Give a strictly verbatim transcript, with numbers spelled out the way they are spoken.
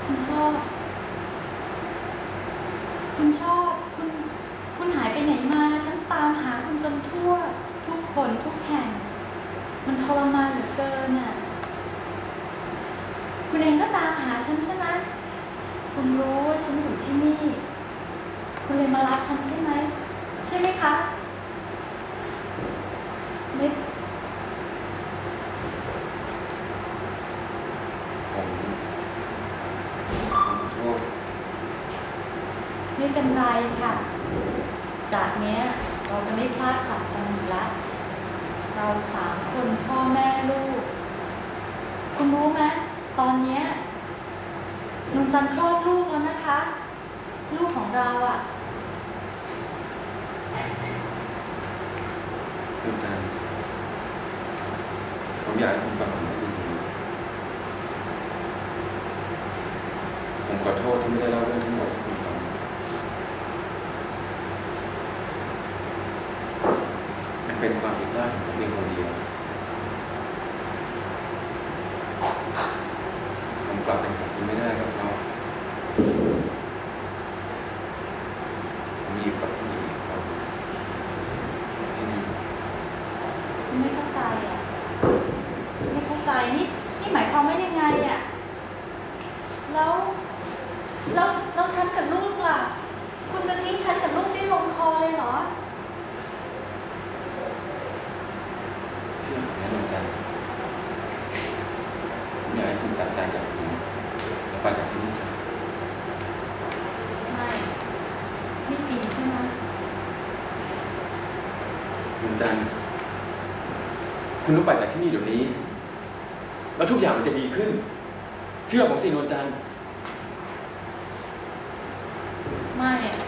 คุณชอบคุณชอบคุณคุณหายไปไหนมาฉันตามหาคุณจนทั่วทุกคนทุกแห่งมันทรมานเหลือเกินน่ะคุณเองก็ตามหาฉันใช่ไหมคุณรู้ว่าฉันอยู่ที่นี่คุณเลยมารับฉันใช่ไหมใช่ไหมคะไม่ผมขอโทษไม่เป็นไรค่ะจากเนี้ยเราจะไม่พลาดจากกันอีกแล้วเราสามคนพ่อแม่ลูกคุณรู้ไหมตอนเนี้ยนนจันทร์คลอดลูกแล้วนะคะลูกของเราอ่ะคุณจันผมอยากให้คุณฟังผมดีๆผมขอโทษที่ไม่ได้เล่าเรื่องทั้งหมดให้คุณฟังมันเป็นความผิดพลาดของผมเองคนเดียวผมกลับเป็นของคุณไม่ได้ครับน้องผมอยู่กับผู้หญิงครับที่นี่ฉันไม่เข้าใจอ่ะไม่เข้าใจนี่นี่หมายความว่ายังไงอ่ะแล้วแล้วแล้วฉันกับลูกล่ะคุณจะทิ้งฉันกับลูกได้ลงคอเลยเหรอเชื่อผมนะดวงจันทร์ผมอยากให้คุณตัดใจจากผมแล้วไปจากที่นี่ซะไม่ไม่จริงใช่ไหมดวงจันทร์คุณต้องไปจากที่นี่เดี๋ยวนี้แล้วทุกอย่างมันจะดีขึ้นเชื่อผมสิดวงจันทร์ไม่อะ